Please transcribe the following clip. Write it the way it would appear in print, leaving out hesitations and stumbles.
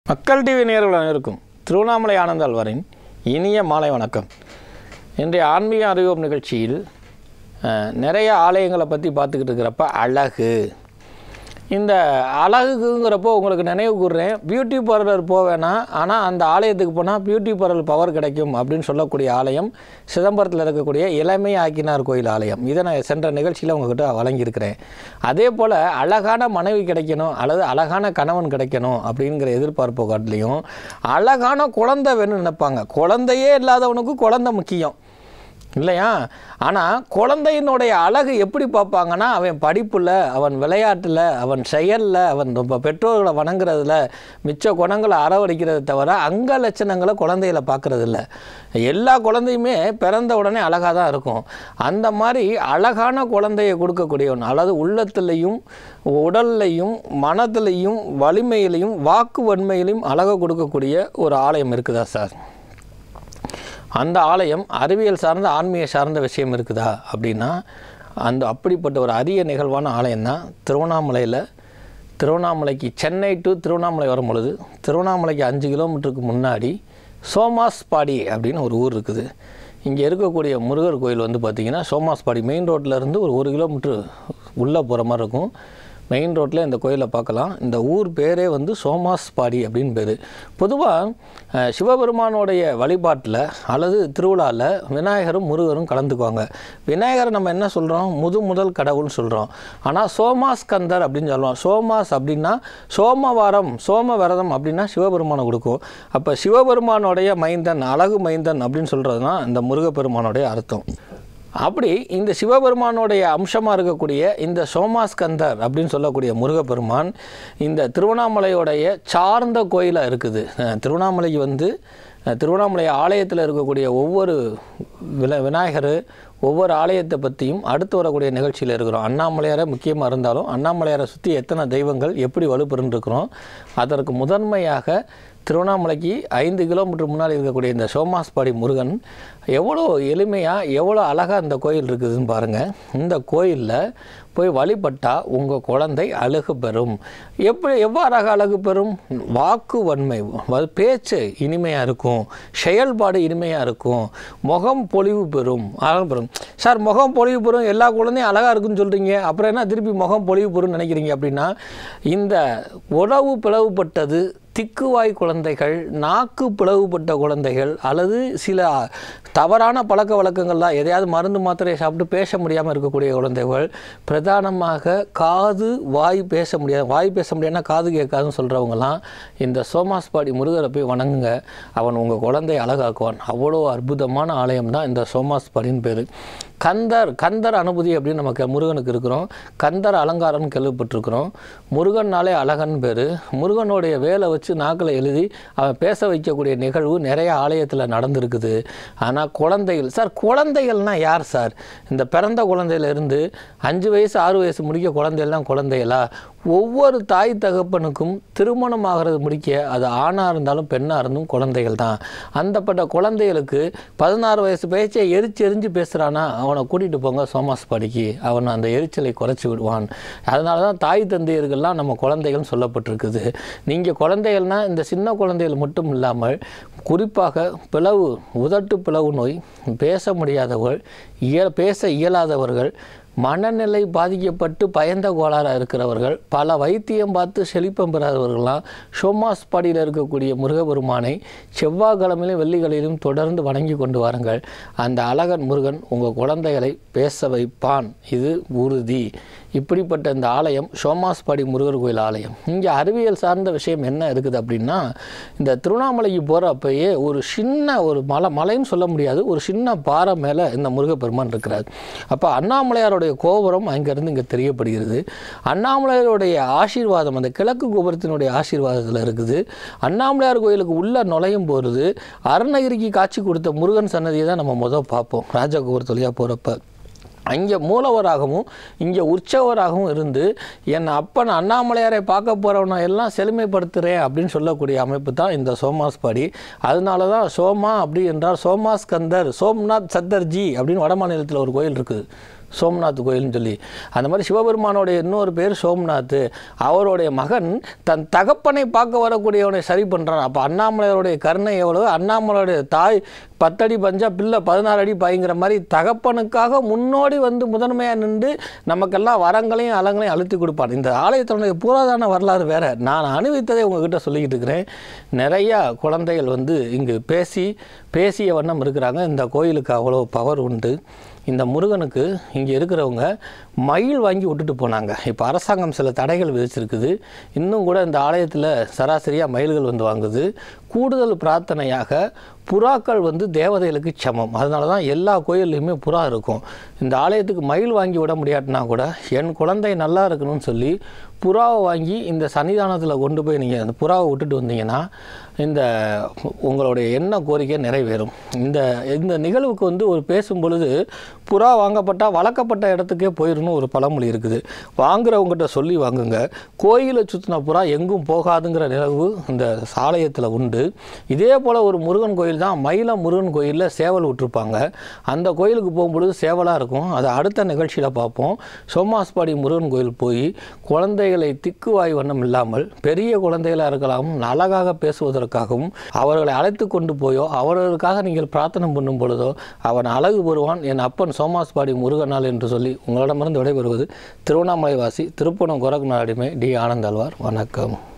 மக்கள் டிவி நேயர்கள் அனைவருக்கும் திருவண்ணாமலை ஆனந்தாழ்வாரின் இனிய மாலை வணக்கம். இன்றைய ஆன்மீக அறிவோம் நிகழ்ச்சியில் நிறைய ஆலயங்களை பற்றி பார்த்துக்கிட்டு இருக்கிறப்ப அழகு, இந்த அழகுங்கிறப்போ உங்களுக்கு நினைவு கூறுறேன், பியூட்டி பார்லர் போவேனா, ஆனால் அந்த ஆலயத்துக்கு போனால் பியூட்டி பார்லர் பவர் கிடைக்கும் அப்படின்னு சொல்லக்கூடிய ஆலயம் சிதம்பரத்தில் இருக்கக்கூடிய இளமை ஆக்கினார் கோயில் ஆலயம். இதை நான் சென்ற நிகழ்ச்சியில் உங்கள்கிட்ட வழங்கியிருக்கிறேன். அதே போல் அழகான மனைவி கிடைக்கணும் அல்லது அழகான கணவன் கிடைக்கணும் அப்படிங்கிற எதிர்பார்ப்பு காட்டிலையும் அழகான குழந்தை வேணும்னு நினைப்பாங்க. குழந்தையே இல்லாதவனுக்கு குழந்தை முக்கியம் இல்லையா? ஆனால் குழந்தையினுடைய அழகு எப்படி பார்ப்பாங்கன்னா, அவன் படிப்பில், அவன் விளையாட்டில், அவன் செயலில், அவன் பெற்றோர்களை வணங்குறதுல, மிச்ச குணங்களை அறவடிக்கிறத தவிர அங்க லட்சணங்களை குழந்தைகளை பார்க்குறதில்ல. எல்லா குழந்தையுமே பிறந்த உடனே அழகாக தான் இருக்கும். அந்த மாதிரி அழகான குழந்தையை கொடுக்கக்கூடியவன், அதாவது உள்ளத்துலேயும் உடல்லையும் மனதிலையும் வலிமையிலையும் வாக்கு வன்மையிலையும் அழகை கொடுக்கக்கூடிய ஒரு ஆலயம் இருக்குதா சார்? அந்த ஆலயம் அறிவியல் சார்ந்த ஆன்மீக சார்ந்த விஷயம் இருக்குதா அப்படின்னா, அப்படிப்பட்ட ஒரு அரிய நிகழ்வான ஆலயம்தான் திருவண்ணாமலைக்கு சென்னை டு திருவண்ணாமலை வரும் பொழுது திருவண்ணாமலைக்கு 5 கிலோமீட்டருக்கு முன்னாடி சோமாஸ்பாடி அப்படின்னு ஒரு ஊர் இருக்குது. இங்கே இருக்கக்கூடிய முருகர் கோயில் வந்து பார்த்திங்கன்னா சோமாஸ்பாடி மெயின் ரோட்டில் ஒரு 1 கிலோமீட்டர் உள்ளே போகிற மாதிரி இருக்கும். மெயின் ரோட்டில் இந்த கோயிலை பார்க்கலாம். இந்த ஊர் பேரே வந்து சோமாஸ்பாடி அப்படின்னு பேர். பொதுவாக சிவபெருமானோடைய வழிபாட்டில் அல்லது திருவிழாவில் விநாயகரும் முருகரும் கலந்துக்குவாங்க. விநாயகரை நம்ம என்ன சொல்கிறோம்? முதல் கடவுள்னு சொல்கிறோம். ஆனால் சோமாஸ்கந்தர் அப்படின்னு சொல்லுவோம். சோமாஸ் அப்படின்னா சோமவாரம், சோம விரதம் அப்படின்னா சிவபெருமானை கொடுக்கும். அப்போ சிவபெருமானோடைய மைந்தன், அழகு மைந்தன் அப்படின்னு சொல்கிறது தான் இந்த முருகப்பெருமானோடைய அர்த்தம். அப்படி இந்த சிவபெருமானோடைய அம்சமாக இருக்கக்கூடிய இந்த சோமாஸ்கந்தர் அப்படின்னு சொல்லக்கூடிய முருகப்பெருமான் இந்த திருவண்ணாமலையோடைய சார்ந்த கோயிலாக இருக்குது. திருவண்ணாமலைக்கு வந்து திருவண்ணாமலை ஆலயத்தில் இருக்கக்கூடிய ஒவ்வொரு விநாயகர், ஒவ்வொரு ஆலயத்தை பற்றியும் அடுத்து வரக்கூடிய நிகழ்ச்சியில் இருக்கிறோம். அண்ணாமலையாரை முக்கியமாக இருந்தாலும் அண்ணாமலையாரை சுற்றி எத்தனை தெய்வங்கள் எப்படி வலுப்பெறுன்றிருக்கிறோம். அதற்கு முதன்மையாக திருவண்ணாமலைக்கு 5 கிலோமீட்டர் முன்னாடி இருக்கக்கூடிய இந்த சோமாஸ்பாடி முருகன் எவ்வளோ எளிமையாக, எவ்வளோ அழகாக இந்த கோயில் இருக்குதுன்னு பாருங்கள். இந்த கோயிலில் போய் வழிபட்டால் உங்கள் குழந்தை அழகு பெறும். எவ்வாறாக அழகு பெறும்? வாக்கு வன்மை, பேச்சு இனிமையாக இருக்கும், செயல்பாடு இனிமையாக இருக்கும், முகம் பொலிவு பெறும். அழகு பெறும். சார் முகம் பொலிவு பெறும், எல்லா குழந்தையும் அழகாக இருக்குன்னு சொல்கிறீங்க, அப்புறம் என்ன திருப்பி முகம் பொலிவு பெறும்னு நினைக்கிறீங்க அப்படின்னா, இந்த உறவு பிளவுபட்டது, திக்குவாய் குழந்தைகள், நாக்கு பிளவுபட்ட குழந்தைகள், அல்லது சில தவறான பழக்க வழக்கங்கள்லாம், எதையாவது மருந்து மாத்திரையை சாப்பிட்டு பேச முடியாமல் இருக்கக்கூடிய குழந்தைகள், பிரதானமாக காது வாய் பேச முடியாதுன்னா காது கேட்காதுன்னு சொல்கிறவங்கலாம் இந்த சோமாஸ்பாடி முருகரை போய் வணங்குங்க. அவன் உங்கள் குழந்தையை அழகாக்குவான். அவ்வளோ அற்புதமான ஆலயம் தான் இந்த சோமாஸ்பாடின்னு பேர். கந்தர் அனுபூதி அப்படின்னு நமக்கு முருகனுக்கு இருக்கிறோம். கந்தர் அலங்காரம்னு கேள்விப்பட்டிருக்கிறோம். முருகன்னாலே அழகன் பேர். முருகனுடைய வேலை வச்சு நாக்கில் எழுதி அவன் பேச வைக்கக்கூடிய நிகழ்வு நிறைய ஆலயத்தில் நடந்திருக்குது. ஆனால் குழந்தைகள், சார் குழந்தைகள்னால் யார் சார்? இந்த பிறந்த குழந்தையிலேருந்து 5 வயசு 6 வயசு முடிக்க குழந்தைகள்லாம் குழந்தைகளா? ஒவ்வொரு தாய் தகப்பனுக்கும் திருமணம் ஆகிறது முடிக்க, அது ஆணாக இருந்தாலும் பெண்ணாக இருந்தும் குழந்தைகள் தான். அந்தப்பட்ட குழந்தைகளுக்கு 16 வயசு பேச்சை எரிஞ்சு பேசுகிறானா அவனை கூட்டிகிட்டு போங்க சோமாஸ்பாடிக்கு, அவன் அந்த எரிச்சலை குறைச்சி விடுவான். அதனால தான் தாய் தந்தையர்கள்லாம் நம்ம குழந்தைகள் சொல்லப்பட்டிருக்குது. நீங்கள் குழந்தைகள்னால் இந்த சின்ன குழந்தைகள் மட்டும் இல்லாமல் குறிப்பாக உதட்டு பிளவு நோய், பேச முடியாதவர்கள், பேச இயலாதவர்கள், மனநிலை பாதிக்கப்பட்டு பயந்த கோளாறாக இருக்கிறவர்கள், பல வைத்தியம் பார்த்து செழிப்பம் பெறாதவர்கள்லாம் சோமாஸ்பாடியில் இருக்கக்கூடிய முருகபெருமானை செவ்வாய்க்கிழமையிலும் வெள்ளிகளிலும் தொடர்ந்து வணங்கி கொண்டு வாருங்கள். அந்த அழகன் முருகன் உங்கள் குழந்தைகளை பேச வைப்பான், இது உறுதி. இப்படிப்பட்ட இந்த ஆலயம் சோமாஸ்பாடி முருகர் கோயில் ஆலயம். இங்கே அறிவியல் சார்ந்த விஷயம் என்ன இருக்குது அப்படின்னா, இந்த திருவண்ணாமலைக்கு போகிறப்பயே ஒரு சின்ன மலைன்னு சொல்ல முடியாது, ஒரு சின்ன பாறை மேலே இந்த முருகப்பெருமான் இருக்கிறார். அப்போ அண்ணாமலையாரோட கோபுரம் அங்கிருந்து இங்கே தெரியப்படுகிறது. அண்ணாமலையாருடைய ஆசீர்வாதம் அந்த கிழக்கு கோபுரத்தினுடைய ஆசீர்வாதத்தில் இருக்குது. அண்ணாமலையார் கோயிலுக்கு உள்ள நுழையும் போகிறது அருணகிரிக்கு காட்சி கொடுத்த முருகன் சன்னதியை தான் நம்ம முதல் பார்ப்போம். ராஜா கோபுரத்து வழியாக போகிறப்ப அங்கே மூலவராகவும் இங்கே உற்சவராகவும் இருந்து என் அப்பன் அண்ணாமலையாரை பார்க்க போகிறவனை எல்லாம் செழுமைப்படுத்துகிறேன் அப்படின்னு சொல்லக்கூடிய அமைப்பு தான் இந்த சோமாஸ்பாடி. அதனால தான் சோமா அப்படி என்றால் சோமாஸ்கந்தர், சோம்நாத் சத்தர்ஜி அப்படின்னு வட மாநிலத்தில் ஒரு கோயில் இருக்குது. சோம்நாத் கோயில்னு சொல்லி. அந்த மாதிரி சிவபெருமானோடைய இன்னொரு பேர் சோம்நாத். அவருடைய மகன் தன் தகப்பனை பார்க்க வரக்கூடியவனை சரி பண்ணுறான். அப்போ அண்ணாமலையோடைய கருணை எவ்வளவு, அண்ணாமலையோடைய தாய் 10 அடி பஞ்சா பிள்ளை 16 அடி பாய்ங்கிற மாதிரி தகப்பனுக்காக முன்னோடி வந்து முதன்மையாக நின்று நமக்கெல்லாம் வரங்களையும் அலங்களையும் அழுத்தி கொடுப்பான். இந்த ஆலயத்தினுடைய புராதன வரலாறு வேறு. நான் அனுபவித்ததை உங்ககிட்ட சொல்லிக்கிட்டு இருக்கிறேன். நிறையா குழந்தைகள் வந்து இங்கு பேசிய வண்ணம் இருக்கிறாங்க. இந்த கோயிலுக்கு அவ்வளோ பவர் உண்டு. இந்த முருகனுக்கு இங்கே இருக்கிறவங்க மயில் வாங்கி விட்டுட்டு போனாங்க. இப்போ அரசாங்கம் சில தடைகள் விதிச்சிருக்குது. இன்னும் கூட இந்த ஆலயத்தில் சராசரியாக மயில்கள் வந்து வாங்குது. கூடுதல் பிரார்த்தனையாக புறாக்கள் வந்து தேவதைகளுக்கு சமம். அதனால தான் எல்லா கோயில்லையுமே புறா இருக்கும். இந்த ஆலயத்துக்கு மயில் வாங்கி விட முடியாட்டினா கூட என் குழந்தை நல்லா இருக்கணும்னு சொல்லி புறாவை வாங்கி இந்த சன்னிதானத்தில் கொண்டு போய் நீங்கள் அந்த புறாவை விட்டுட்டு வந்தீங்கன்னா இந்த உங்களுடைய எண்ண கோரிக்கை நிறைவேறும். இந்த நிகழ்வுக்கு வந்து ஒரு பேசும் பொழுது புறா வாங்கப்பட்டால் வளர்க்கப்பட்ட இடத்துக்கே போயிடணும் ஒரு பழமொழி இருக்குது. வாங்குறவங்ககிட்ட சொல்லி வாங்குங்க. கோயிலை சுற்றின புறா எங்கும் போகாதுங்கிற நிகழ்வு இந்த ஆலயத்தில் உண்டு. இதே போல் ஒரு முருகன் கோயில் தான் மயிலம் முருகன் கோயிலில் சேவல் விட்டுருப்பாங்க. அந்த கோயிலுக்கு போகும்பொழுது சேவலாக இருக்கும். அதை அடுத்த நிகழ்ச்சியில் பார்ப்போம். சோமாஸ்பாடி முருகன் கோயில் போய் குழந்தைகளை திக்குவாய் வண்ணம் இல்லாமல் பெரிய குழந்தைகளாக இருக்கலாம் அழகாக பேசுவதற்காகவும் அவர்களை அழைத்து கொண்டு போயோ அவர்களுக்காக நீங்கள் பிரார்த்தனை பண்ணும் பொழுதோ அவன் அழகு பெறுவான். என் அப்பன் சோமாஸ்பாடி முருகனால் என்று சொல்லி உங்களிடமிருந்து விடைபெறுவது திருவண்ணாமலை வாசி திருப்பணம் கோரக்நாடிமை டி ஆனந்தாழ்வார். வணக்கம்.